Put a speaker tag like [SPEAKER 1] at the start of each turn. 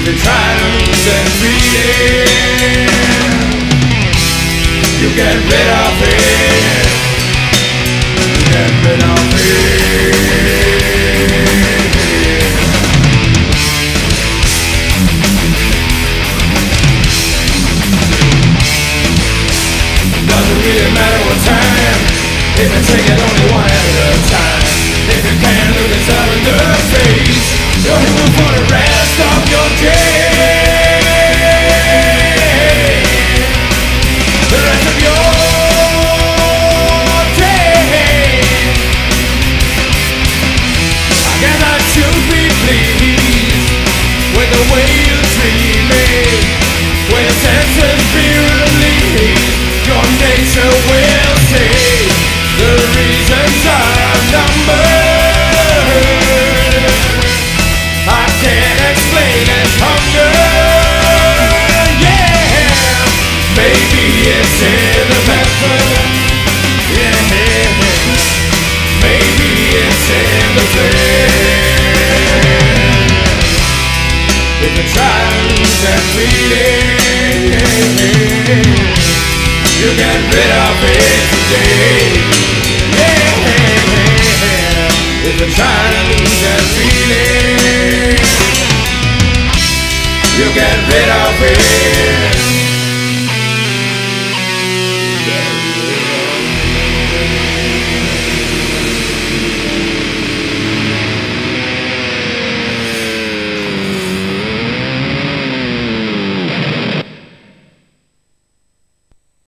[SPEAKER 1] you're trying to lose that feeling, you get rid of it. You get rid of it. Doesn't really matter what time, if you take it only one at a time. If you can't look yourself in the face, you're human for the rest of your day. The rest of your day. I guess I should be pleased with the way you treat me. When your senses feel relieved, your nature will say the reasons are numbered. I can't explain as hunger. Yeah, maybe it's in the method. Yeah, maybe it's in the flame. If you try to lose that feeling, you get rid of it today. If you're trying to lose that feeling, you get rid of it.